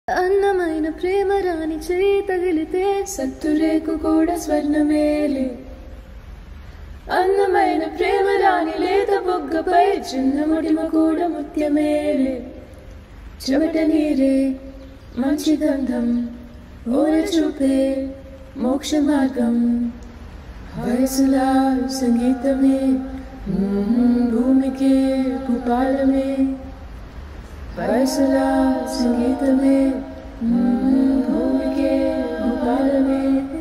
అందమైన ప్రేమ రాని చేయి తగిలితే సత్తురేకు కూడా స్వర్ణమేలే. అందమైన ప్రేమ రాని లేత బొగ్గపై చిన్న ముడిమ కూడా ముత్యమేలే. చెమట నీరే మంచి గంధం ఓర చూపే మోక్ష మార్గం. వయసులా సంగీతమే భూమికే భూపాలమే. వయసులా సంగీతమే భూమికే భూపాలమే.